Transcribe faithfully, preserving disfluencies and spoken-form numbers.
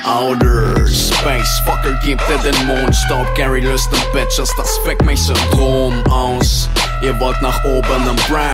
Outer Space, Fucker gibt dir den Mondstaub. Gary löst den Bitches das Fick mich Syndrom aus. Ihr wollt nach oben im Brand.